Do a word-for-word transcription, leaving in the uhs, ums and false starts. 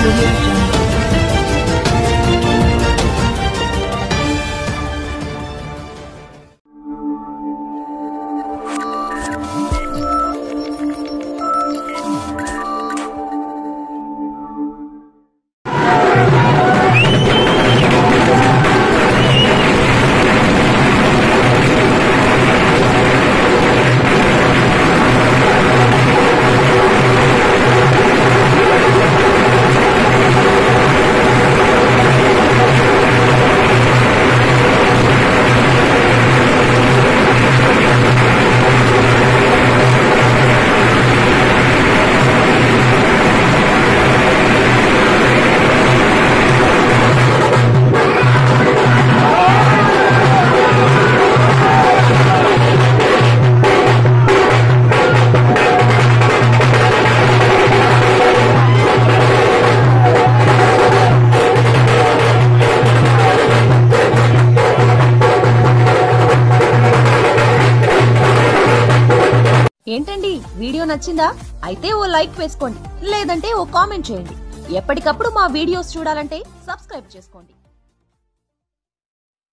audio jungle. ఏంటండి video నచ్చిందా? అయితే ఓ లైక్ వేసుకోండి, లేదంటే ఓ కామెంట్ చేయండి. ఎప్పటికప్పుడు మా వీడియోస్ చూడాలంటే సబ్స్క్రైబ్ చేసుకోండి.